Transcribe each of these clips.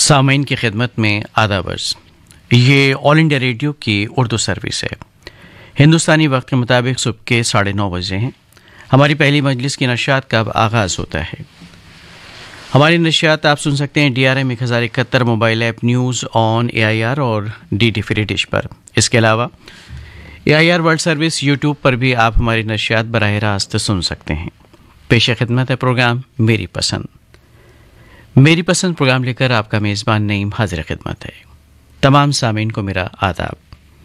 सामीन की खिदमत में आदाब अर्ज़। ये ऑल इंडिया रेडियो की उर्दू सर्विस है। हिंदुस्तानी वक्त के मुताबिक सुबह के 9:30 बजे हैं। हमारी पहली मजलिस की नशियात का अब आगाज़ होता है। हमारी नशियात आप सुन सकते हैं DRM 1071 mobile app, news on AIR और DD फ्री डिश पर। इसके अलावा AIR वर्ल्ड सर्विस यूट्यूब पर भी आप हमारी नशियात बराह रास्त सुन सकते हैं। पेश खिदमत है प्रोग्राम मेरी पसंद। मेरी पसंद प्रोग्राम लेकर आपका मेज़बान नईम हाजिर खिदमत है। तमाम सामीन को मेरा आदाब।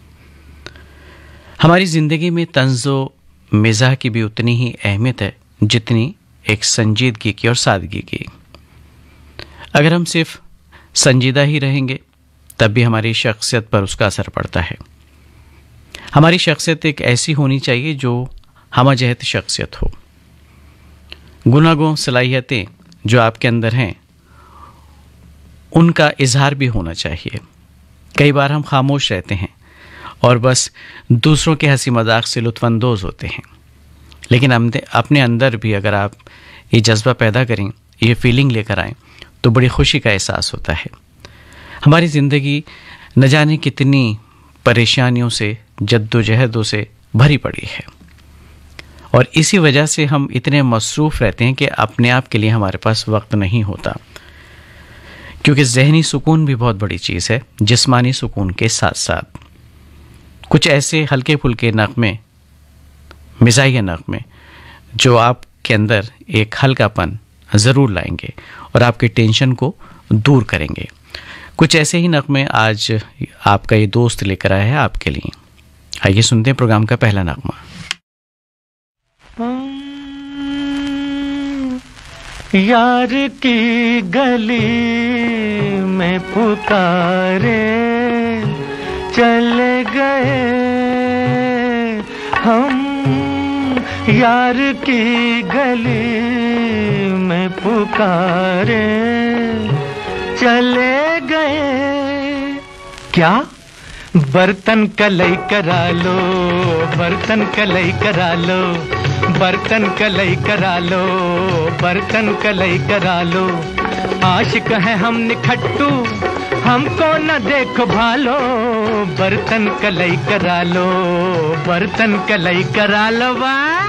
हमारी ज़िंदगी में तंज़ो मिज़ाह की भी उतनी ही अहमियत है जितनी एक संजीदगी की और सादगी की। अगर हम सिर्फ संजीदा ही रहेंगे तब भी हमारी शख्सियत पर उसका असर पड़ता है। हमारी शख्सियत एक ऐसी होनी चाहिए जो हमजहत शख्सियत हो। गुनागों सलाहियतें जो आपके अंदर हैं उनका इजहार भी होना चाहिए। कई बार हम खामोश रहते हैं और बस दूसरों के हंसी मजाक से लुत्फ़अंदोज़ होते हैं, लेकिन अपने अंदर भी अगर आप ये जज्बा पैदा करें, ये फीलिंग लेकर आएँ तो बड़ी खुशी का एहसास होता है। हमारी ज़िंदगी न जाने कितनी परेशानियों से, जद्दोजहदों से भरी पड़ी है और इसी वजह से हम इतने मसरूफ़ रहते हैं कि अपने आप के लिए हमारे पास वक्त नहीं होता, क्योंकि ज़हनी सुकून भी बहुत बड़ी चीज़ है जिस्मानी सुकून के साथ साथ। कुछ ऐसे हल्के फुल्के नग़मे, मिज़ाहिया नग़मे जो आपके अंदर एक हल्कापन ज़रूर लाएंगे और आपके टेंशन को दूर करेंगे। कुछ ऐसे ही नग़मे आज आपका ये दोस्त लेकर आया है आपके लिए। आइए सुनते हैं प्रोग्राम का पहला नग़मा। यार की गली में पुकारे चले गए हम, यार की गली में पुकारे चले गए। क्या बर्तन कलई करा लो, बर्तन कलई करा लो, बर्तन कलई करा लो, बर्तन कलई करा लो। आशिक है हम निखट्टू, हमको न देखो भालो, बर्तन कलई करा लो, बर्तन कलई करा लो। वाह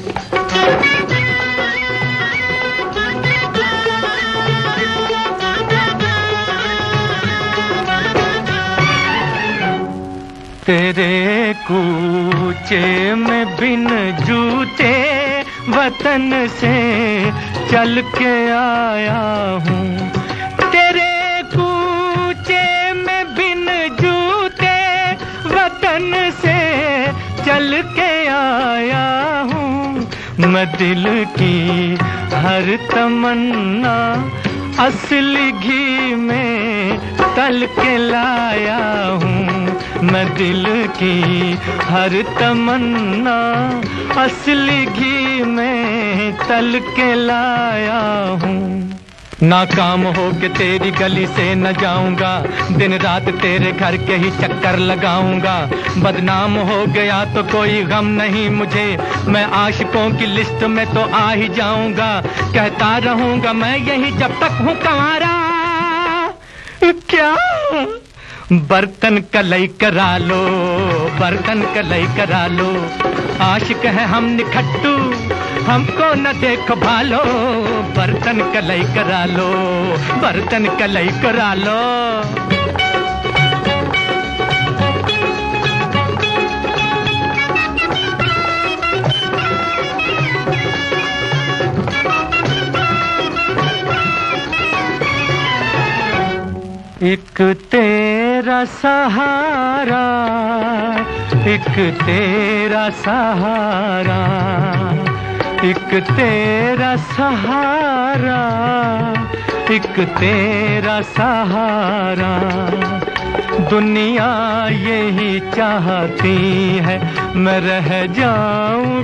तेरे कूचे में बिन जूते वतन से चल के आया हूँ। तेरे कूचे में बिन जूते वतन से चल के आया हूँ। मैं दिल की हर तमन्ना असली घी में तल के लाया हूँ। मैं दिल की हर तमन्ना असली घी में तल के लाया हूँ। नाकाम हो के तेरी गली से न जाऊंगा, दिन रात तेरे घर के ही चक्कर लगाऊंगा। बदनाम हो गया तो कोई गम नहीं मुझे, मैं आशिकों की लिस्ट में तो आ ही जाऊंगा। कहता रहूंगा मैं यही जब तक हूँ कंवारा। क्या बर्तन कलई करा लो, बर्तन कलई करा लो। आशिक है हम निखट्टू, हमको न देख भालो, बर्तन कलई करा लो, बर्तन कलई करा लो। एक तेरा सहारा, एक तेरा सहारा, एक तेरा सहारा, एक तेरा सहारा। दुनिया यही चाहती है मैं रह जाऊं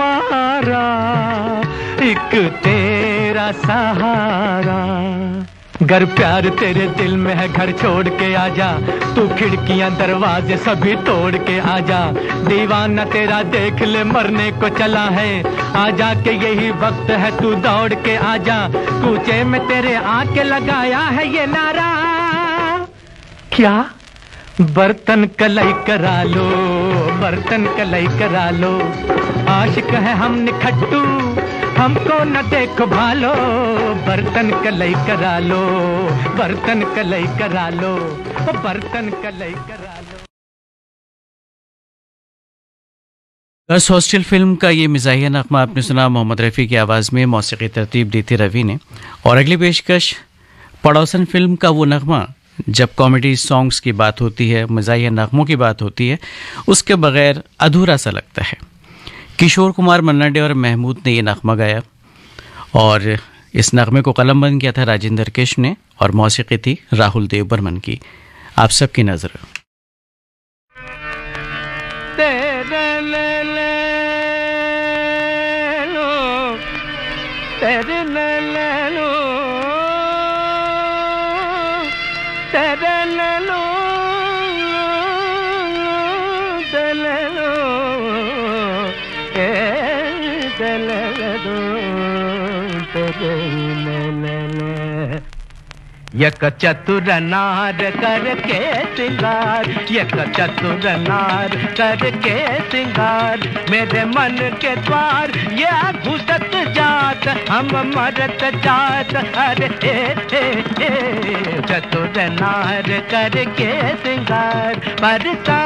कुंवारा। एक तेरा सहारा। गर प्यार तेरे दिल में है घर छोड़ के आजा, तू खिड़कियां दरवाजे सभी तोड़ के आजा। दीवाना तेरा देख ले मरने को चला है, आजा के यही वक्त है तू दौड़ के आजा। कूचे में तेरे आके लगाया है ये नारा, क्या बर्तन कलई करा लो, बर्तन कलई करा लो। आशिक है हम निखट्टू, हमको न देखो भालो, बर्तन कलई करा लो, बर्तन कलई करा लो, बर्तन कलई करा लो। गर्ल्स हॉस्टल फिल्म का ये मिजाहिया नगमा आपने सुना मोहम्मद रफ़ी की आवाज़ में, मौसीकी तरतीब दी थी रवि ने। और अगली पेशकश पड़ोसन फिल्म का वो नगमा, जब कॉमेडी सॉन्ग्स की बात होती है, मिजाहिया नगमों की बात होती है, उसके बगैर अधूरा सा लगता है। किशोर कुमार, मन्ना डे और महमूद ने ये नगमा गाया और इस नगमे को कलमबंद किया था राजेंद्र किश ने और मौसीकी थी राहुल देव बर्मन की। आप सबकी नजर यक चतुर नार करके सिंगार, यक चतुर नार करके सिंगार, मेरे मन के द्वार ये घुसत जात, हम मरत जात। अरे चतुर नार करके सिंगार, बरसा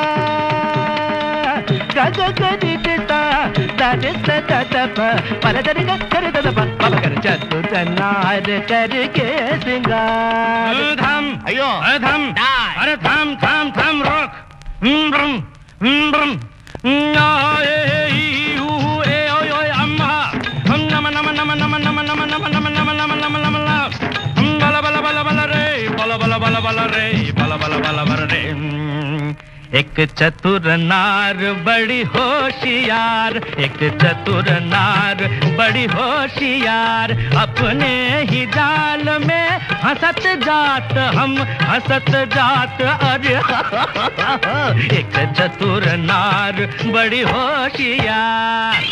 गग गरिता दरित ददप परदरि कर ददप पकर। चतुर नार करके सिंगार। धम अयो धम अरे धम धम धम रोक ब्रम ब्रम ए यू ए ओय ओय अम्मा नम नम नम नम नम नम नम नम नम नम नम नम बला बला बला बला रे बला बला बला बला रे बला बला बला बला रे। एक चतुर नार बड़ी होशियार, एक चतुर नार बड़ी होशियार, अपने ही जाल में हंसत जात, हम हंसत जात। अरे एक चतुर नार बड़ी होशियार।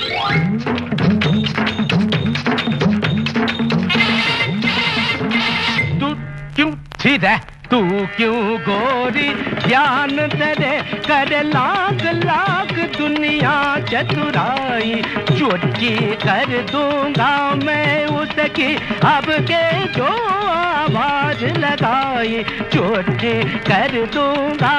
तू क्यों सीधा, तू क्यों गोरी ध्यान तेरे कर लाख लाख दुनिया चतुराई, चुटकी कर दूंगा मैं उसकी अब के जो आवाज लगाई, चुटकी कर दूंगा।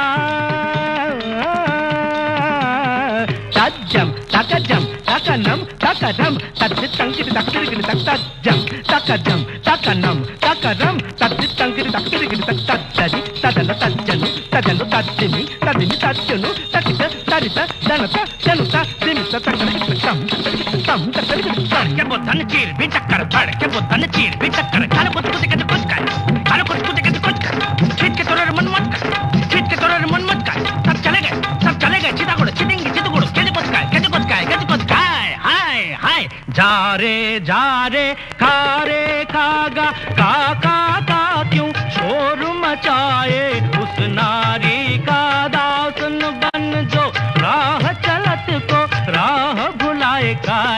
तज्जम तकजम तकनम तकरम तत्तंगिर तकदिर तत्तजम तकजम तकनम तकरम तत्तंगिर तकदिर तत्तजि तदन तज्जनु तदनु तज्जिमि तदिनि तज्जनु ततिक तरित दनत जनुत दिमित तकन तम तम तकन तम के बोधन चीर भी चक्कर धड़ के बोधन चीर भी चक्कर खाने कुछ कुछ के कुछ का खाने कुछ कुछ के कुछ का छीट के तोरे मन मत कर, छीट के तोरे मन मत कर। सब चले गए चिता गुड़ चिटिंगी चित गुड़ के कुछ का हाय हाय। जा रे खागा काका का क्यों शोर मचाए, उस नारी का दासन बन जो राह चलत को राह भुलाए।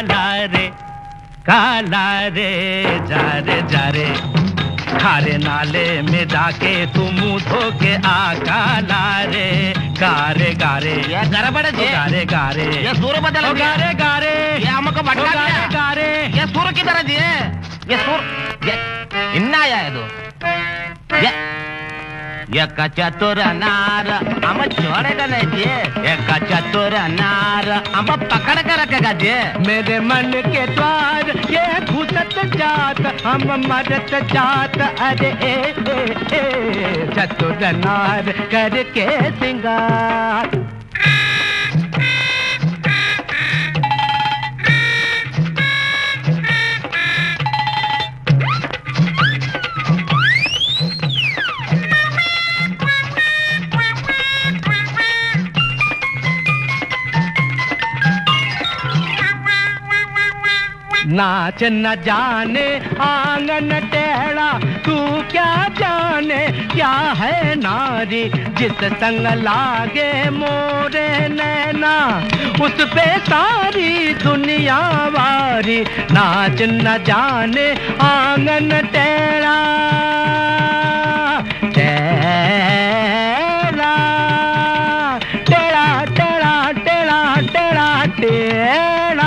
काला रे जा रे खारे नाले में जाके तू मुंह धो के आ। काला रे गारे गारे ये गारे बड़े जे गारे गारे ये सूर बदल गया। गारे गारे ये हमको भटका दिया। गारे ये सूर की तरह जी है, ये सूर ये इन्ना आया है तो ये चतुर नार हम छोड़ेगा नहीं जी, ये चतुर नार हम पकड़ कर रखेगा जी। मेरे मन के द्वार ये घुसत जात, हम मरत जात। अरे चतुर नार करके सिंगार। नाच न जाने आंगन टेढ़ा, तू क्या जाने क्या है नारी, जिस संग लागे मोरे नैना उस पे सारी दुनिया वारी। नाच न जाने आंगन टेढ़ा, टेढ़ा टेढ़ा टेढ़ा टेढ़ा टेढ़ा टेढ़ा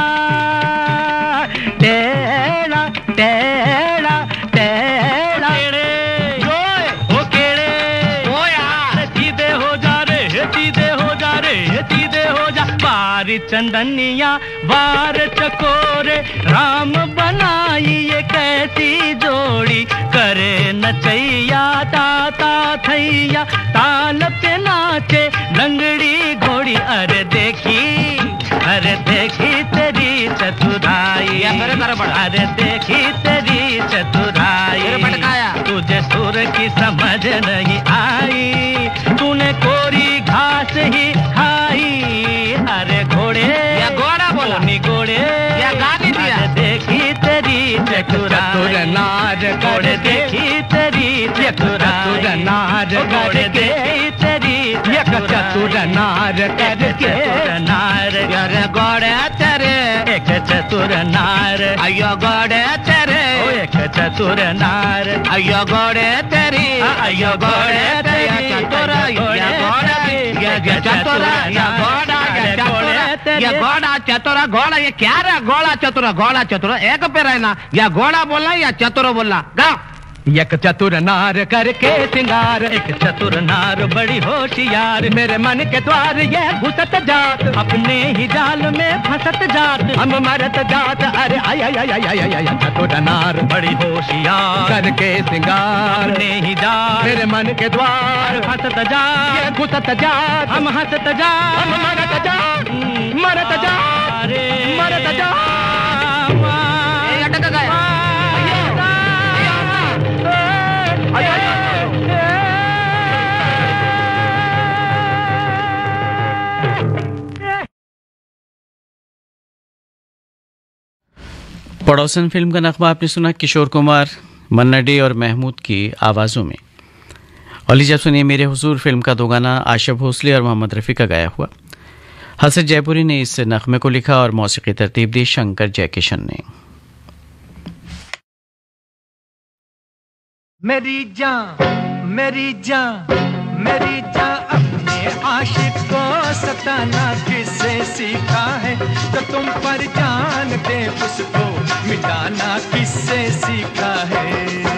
टेढ़ा टेढ़ा टेढ़ा हो केड़े ओ यार, सीधे हो जा रे, सीधे हो जा रे, सीधे हो जा। बारी चंदनिया बार चकोरे, राम बनाई ये कैसी जोड़ी, करे नचैया ताता थैया, ताल पे नाचे लंगड़ी घोड़ी। अरे देखी तेरी चतुराई, अरे देखी तेरी चतुराई, तुझे सुर की समझ नहीं आई, तूने कोरी घास ही खाई। अरे घोड़े या घोड़ा बोला, नी घोड़े या गाली दिया। देखी तेरी चतुराई, नार घोड़े देखी तेरी चतुराई, नार घोड़े देखी तेरी चतुर नार करके नार। अरे घोड़े तेरे एक चतुर नार, अयो घोड़े तेरे एक चतुर नार, अयो घोड़े तेरी, अयो घोड़े तेरी चतुर, या घोड़ा या चतुर, या घोड़ा या घोड़ा चतुर। घोड़ा ये क्या रहा, घोड़ा चतुर, घोड़ा चतुर एक पे रहना, या घोड़ा बोलना या चतुर बोलना। गाओ। एक चतुर नार करके सिंगार, एक चतुर नार बड़ी होशियार, मेरे मन के द्वार ये घुसत जात, अपने ही जाल में फंसत जात, हम मरत जात। अरे आय आय आय आय आय आय, चतुर नार बड़ी होशियार करके सिंगार, अपने ही जाल मेरे मन के द्वार फंसत जात, ये घुसत जात, हम हंसत जात, हम मरत जात, मरत जात, मरत जात। पड़ोसन फिल्म का नगमा आपने सुना किशोर कुमार, मन्ना डे और महमूद की आवाज़ों में। और लीजिए सुनिए मेरे हुजूर फिल्म का दो गाना आशा भोसले और मोहम्मद रफ़ी का गाया हुआ। हसरत जयपुरी ने इस नगमे को लिखा और मौसीकी तरतीब दी शंकर जयकिशन ने। मेरी जान मेरी जान मेरी जान, अपने आशिक को सताना किससे सीखा है, तो तुम पर जान दे उसको मिटाना किससे सीखा है।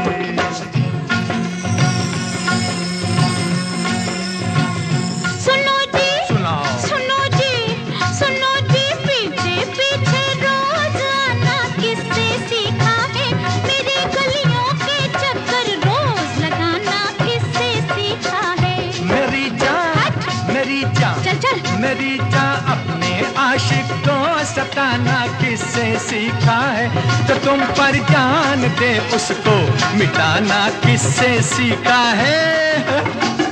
सुनो जी, सुनाओ। सुनो जी, सुनो जी, पीछे पीछे रोज आना किससे सीखा है, मेरी गलियों के चक्कर रोज लगाना किससे सीखा है। मेरी जान चल चल, मेरी जान, अपने आशिक को सताना किससे सीखा है, तो तुम पर जान दे उसको मिटाना किससे सीखा है।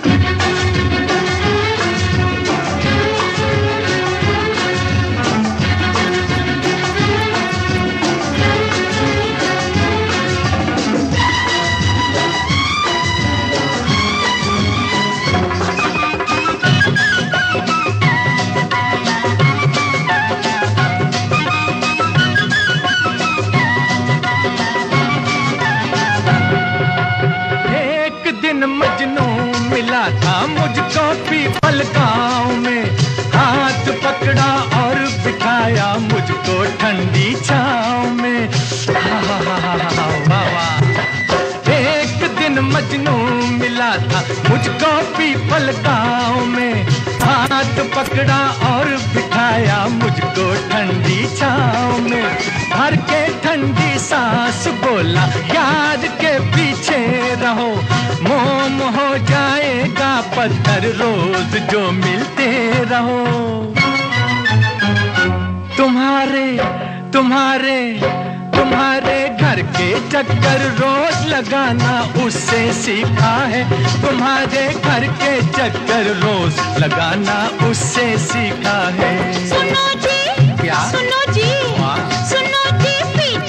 मजनू मिला था मुझको पीपल गाँव में, हाथ पकड़ा और बिठाया मुझको ठंडी छाँव में। एक दिन मजनू मिला था मुझको पीपल गाँव में, हाथ पकड़ा और बिठाया मुझको ठंडी छाँव में। भर के ठंडी सांस बोला यार के पीछे रहो, मोम हो जाएगा पत्थर रोज जो मिलते रहो। तुम्हारे तुम्हारे तुम्हारे घर के चक्कर रोज लगाना उससे सीखा है, तुम्हारे घर के चक्कर रोज लगाना उससे सीखा है। सुनो जी, क्या? सुनो जी, सुनो जी,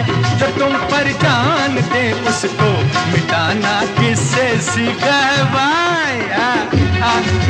जो तुम पर जान दे उसको मिटाना किससे सीखा है भाई?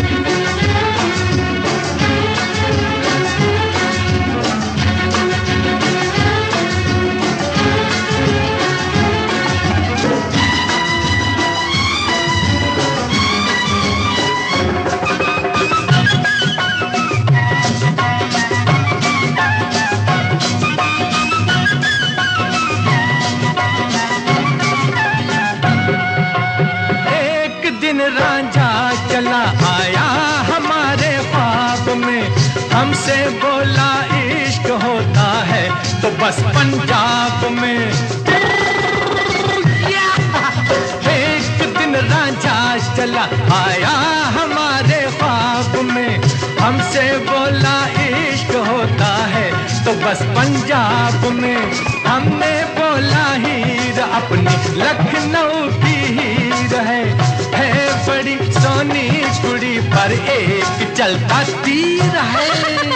हमसे बोला इश्क होता है तो बस पंजाब में। एक दिन रांझा चला आया हमारे ख्वाब में, हमसे बोला इश्क होता है तो बस पंजाब में। हमने बोला हीर अपनी लखनऊ की हीर है बड़ी सोनी कुड़ी पर एक चलता तीर है।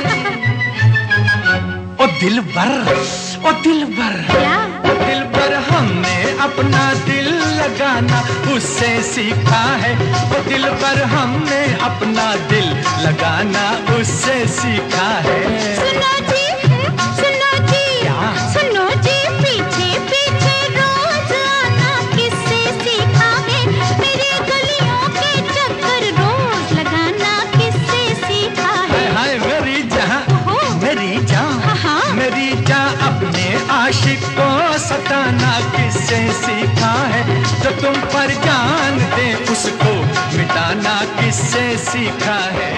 ओ दिलबर, ओ दिलबर, ओ दिलबर, हमने अपना दिल लगाना उससे सीखा है। ओ दिलबर, हमने अपना दिल लगाना उससे सीखा है। सुनो जी, सुनो जी, क्या? सुनो जी, पीछे पीछे रोज आना किससे सीखा है? मेरी गलियों के चक्कर रोज लगाना किससे सीखा है? हाय मेरी जहां, मेरी हाँ, हाँ। मेरी जान, अपने आशिक को सताना किससे सीखा है? जो तुम पर जान दे उसको मिटाना किससे सीखा है?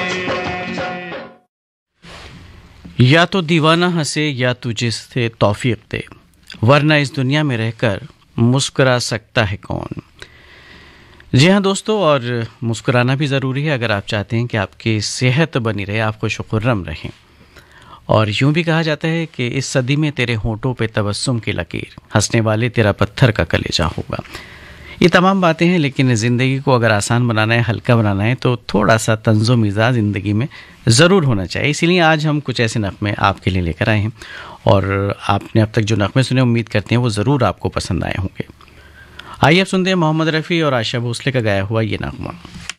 या तो दीवाना हंसे या तुझे से तौफीक दे, वरना इस दुनिया में रहकर मुस्कुरा सकता है कौन। जी हाँ दोस्तों, और मुस्कुराना भी ज़रूरी है अगर आप चाहते हैं कि आपकी सेहत बनी रहे, आप खुश खुर्रम रहें। और यूं भी कहा जाता है कि इस सदी में तेरे होंठों पे तबस्सुम की लकीर, हंसने वाले तेरा पत्थर का कलेजा होगा। ये तमाम बातें हैं, लेकिन ज़िंदगी को अगर आसान बनाना है, हल्का बनाना है, तो थोड़ा सा तंज़ो मिज़ाज ज़िंदगी में ज़रूर होना चाहिए। इसीलिए आज हम कुछ ऐसे नग़मे आपके लिए लेकर आए हैं, और आपने अब तक जो नग़मे सुने उम्मीद करते हैं वो ज़रूर आपको पसंद आए होंगे। आइए अब सुनते हैं मोहम्मद रफ़ी और आशा भोसले का गाया हुआ ये नग़मा।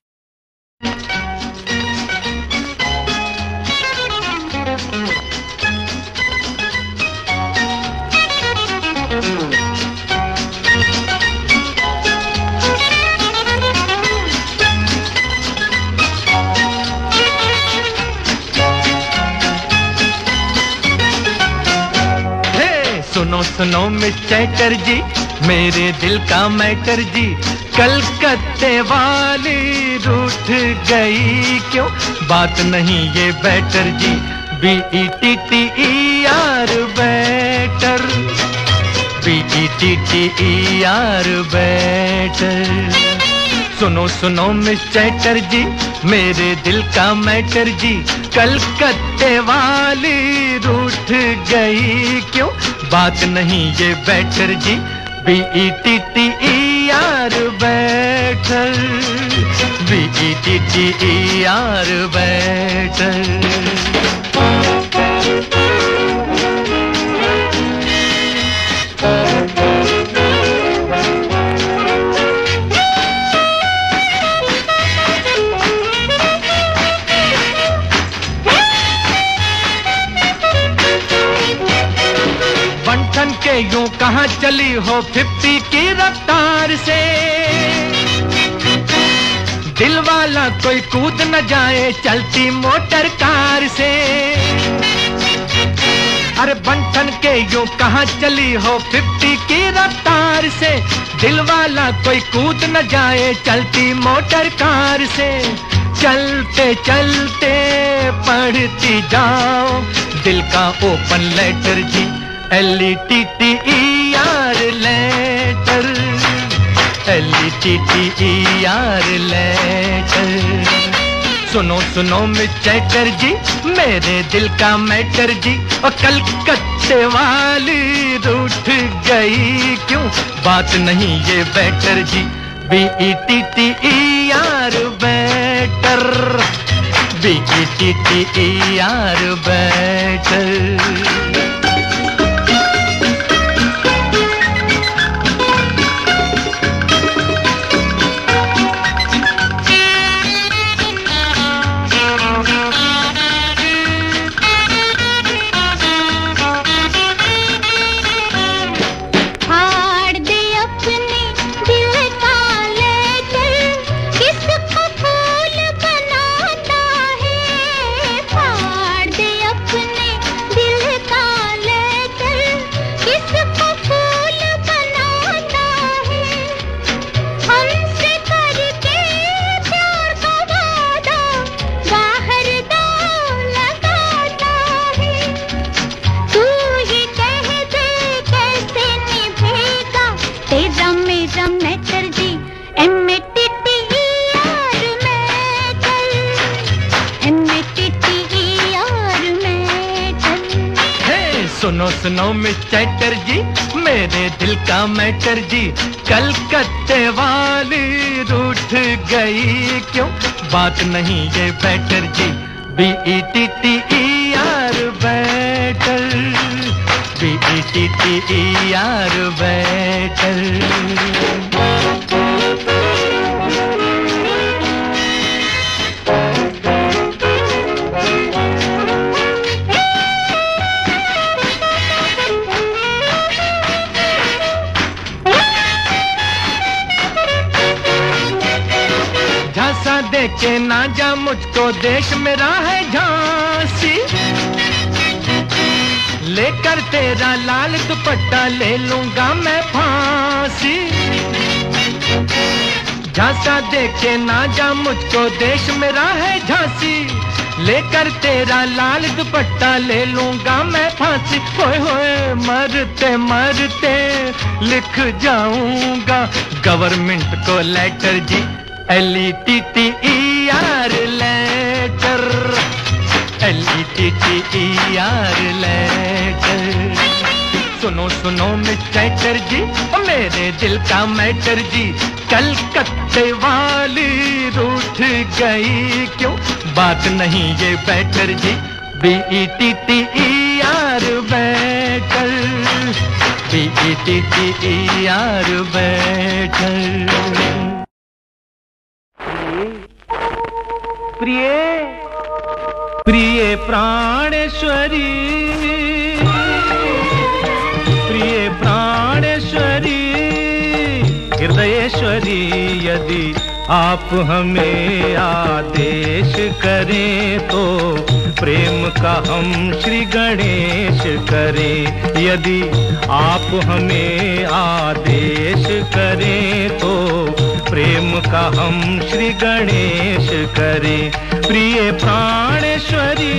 सुनो सुनो मिस्टर चटर्जी, मेरे दिल का मैटर जी, कलकत्ते वाली रूठ गई क्यों? बात नहीं ये better ji, BETTER better, BETTER better. सुनो सुनो मिस्टर चटर्जी, मेरे दिल का मैटर जी, कलकत्ते वाली रूठ गई क्यों? बात नहीं ये better ji, BETTER better, BETTER better. यूं कहाँ चली हो 50 की रफ्तार से, दिल वाला कोई कूद न जाए चलती मोटर कार से। अरे बंठन के यूं कहाँ चली हो 50 की रफ्तार से, दिल वाला कोई कूद न जाए चलती मोटर कार से। चलते चलते पढ़ती जाओ दिल का open letter ji, LETTER letter, LETTER letter. सुनो सुनो मिस्टर चटर्जी, मेरे दिल का मैटर जी, और कलकत्ते वाली रूठ गई क्यों? बात नहीं ये better ji, BETTER better, BETTER better. सुनो मिस चैटर्जी, मेरे दिल का मैटर जी, कलकत्ते वाली रूठ गई क्यों, बात नहीं ये better ji, BETTER better, BETTER better. झांसा देके ना जा मुझको, देश मेरा है झांसी, लेकर तेरा लाल दुपट्टा ले लूंगा मैं फांसी। झांसा देके ना जा मुझको, देश मेरा है झांसी, लेकर तेरा लाल दुपट्टा ले लूंगा मैं फांसी। होए होए मरते मरते लिख जाऊंगा गवर्नमेंट को letter ji, LETTER letter, LETTER letter. सुनो सुनो मिस चैटर जी, मेरे दिल का मैटर जी, कलकत्ते वाली रूठ गई क्यों, बात नहीं ये better ji, BETTER better, BETTER better. प्रिय प्रिय प्राणेश्वरी, प्रिय प्राणेश्वरी, हृदयेश्वरी, यदि आप हमें आदेश करें तो प्रेम का हम श्री गणेश करें। यदि आप हमें आदेश करें तो प्रेम का हम श्री गणेश करें। प्रिय प्राणेश्वरी,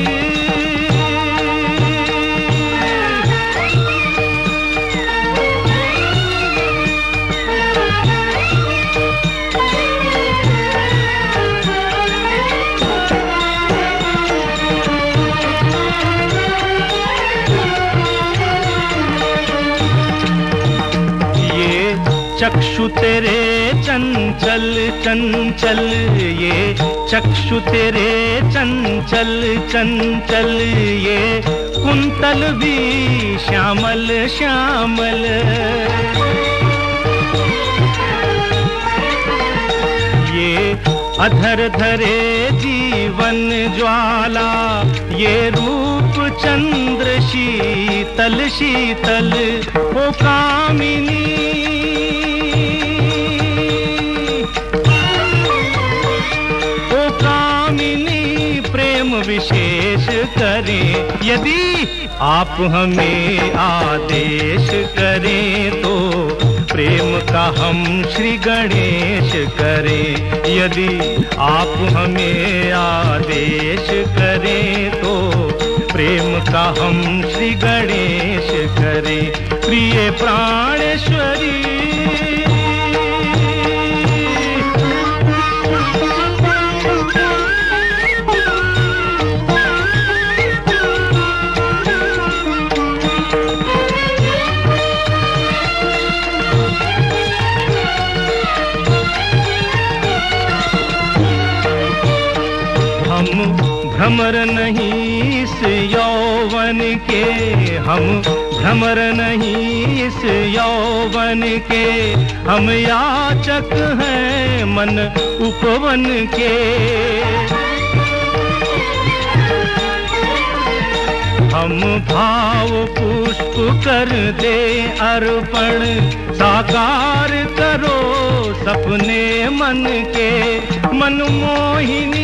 चक्षु तेरे चंचल चंचल, ये चक्षु तेरे चंचल चंचल, ये कुंतल भी श्यामल श्यामल। ये अधर धरे जीवन ज्वाला, ये रूप चंद्र शीतल शीतल। ओ कामिनी, विशेष करें। यदि आप हमें आदेश करें तो प्रेम का हम श्री गणेश करें। यदि आप हमें आदेश करें तो प्रेम का हम श्री गणेश करें। प्रिय प्राणेश्वरी, भ्रमर नहीं इस यौवन के, हम भ्रमर नहीं इस यौवन के, हम याचक हैं मन उपवन के। हम भाव पुष्प कर दे अर्पण, साकार करो सपने मन के। मनमोहिनी,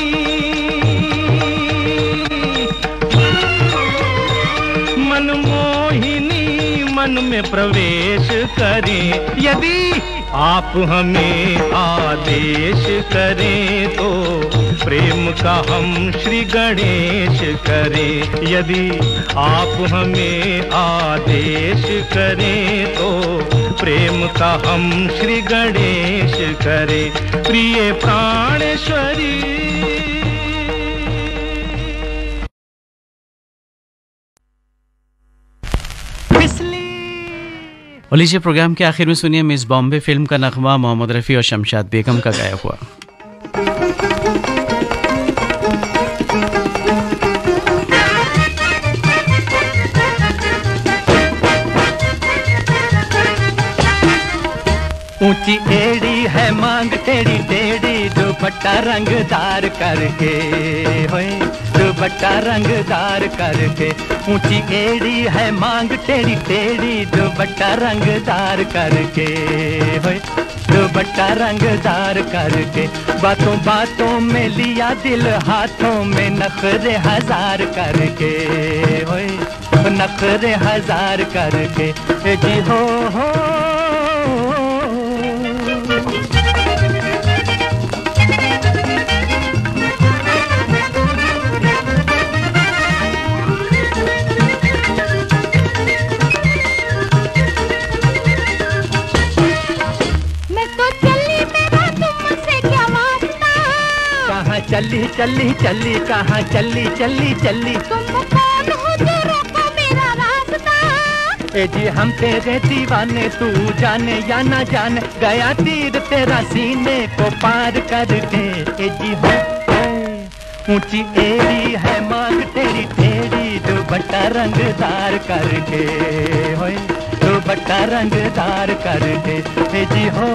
मनमोहिनी मन में प्रवेश करें। यदि आप हमें आदेश करें तो प्रेम का हम श्री गणेश करें। यदि आप हमें आदेश करें तो प्रेम का हम श्री गणेश करें। प्रिय प्राणेश्वरी, और लीजिए प्रोग्राम के आखिर में सुनिए मिस बॉम्बे फिल्म का नगमा मोहम्मद रफ़ी और शमशाद बेगम का गाया हुआ। ऊंची एड़ी है मांग टेढ़ी टेढ़ी, दुपट्टा रंगदार करके होए, दुपट्टा रंगदार करके। ऊंची एड़ी है मांग टेढ़ी टेढ़ी, दुपट्टा रंगदार करके होए, दुपट्टा रंगदार करके। बातों बातों में लिया दिल हाथों में, नखरे हजार करके होए, नखरे हजार करके। जी हो चली चली चली कहाँ चली चली चली, तुम कौन हो जो रोको मेरा रास्ता। ए जी हम तेरे दीवाने, तू जाने या ना जाने, गया तीर तेरा सीने को पार करके। ए जी हो ऊंची एड़ी है मांग तेरी टेढ़ी, दुपट्टा रंगदार करके होए, दुपट्टा रंगदार करके। ए जी हो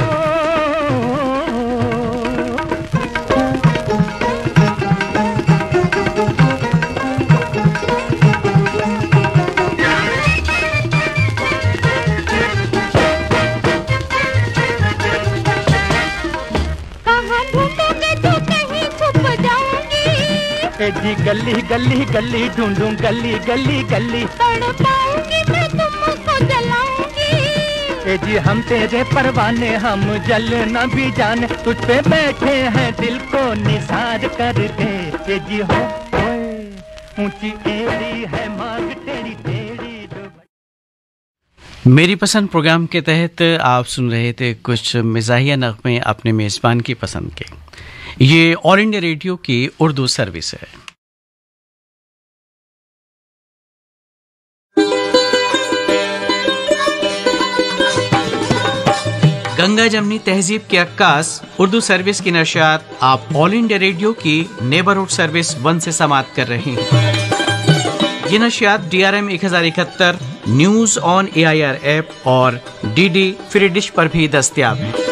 जी गली गली गली ढूंढूं, गली गली गली तड़पाऊंगी मैं तुमको जलाऊंगी। ए जी हम तेरे परवाने, हम जलना भी जाने, तुझ पे बैठे हैं दिल को निसार करके। ए जी हो ऊंची एड़ी है मांग तेरी टेढ़ी। मेरी पसंद प्रोग्राम के तहत आप सुन रहे थे कुछ मिजाहिया नग़मे अपने मेज़बान की पसंद के। ये ऑल इंडिया रेडियो की उर्दू सर्विस है। गंगा जमनी तहजीब के अक्कास उर्दू सर्विस की नशियात आप ऑल इंडिया रेडियो की नेबरहुड सर्विस 1 से समाअत कर रहे हैं। ये नशियात DRM 1071, news on AIR app और DD फ्री डिश पर भी दस्तयाब है।